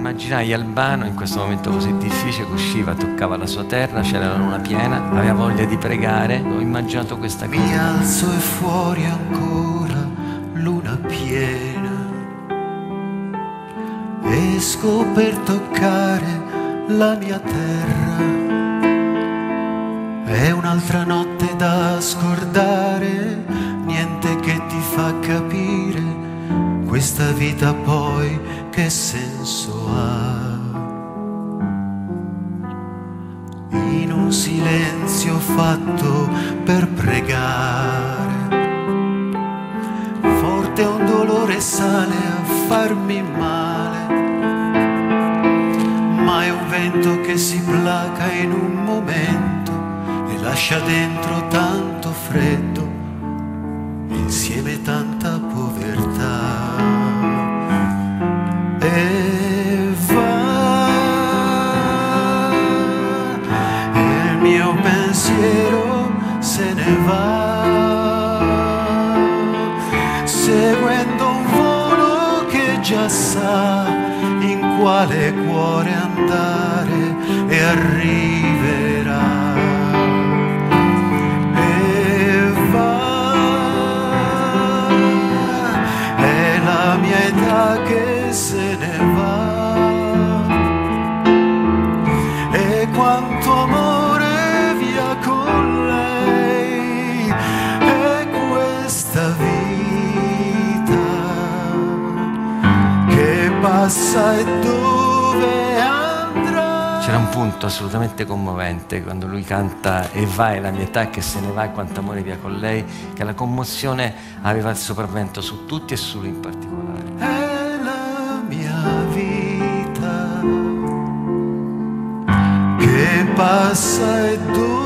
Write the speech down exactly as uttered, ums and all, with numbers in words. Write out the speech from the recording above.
immaginai Albano in questo momento così difficile che usciva, toccava la sua terra, c'era la luna piena, aveva voglia di pregare. Ho immaginato questa cosa. Mi alzo e fuori ancora luna piena. Esco per toccare la mia terra. È un'altra notte da scordare, niente che ti fa capire questa vita poi che senso ha. In un silenzio fatto per pregare, forte un dolore sale a farmi male, ma è un vento che si placa in un momento e lascia dentro tanto freddo, insieme tanta povertà. E va, e il mio pensiero se ne va, seguendo un volo che già sa in quale cuore andare e arriverà. E va, è la mia età che se ne va, e quanto amore via con lei, è questa vita che passa e dove andrà. C'era un punto assolutamente commovente quando lui canta "E va è la mia età che se ne va e quanto amore via con lei", che la commozione aveva il sopravvento su tutti e su lui in particolare. È la mia vita che passa e dove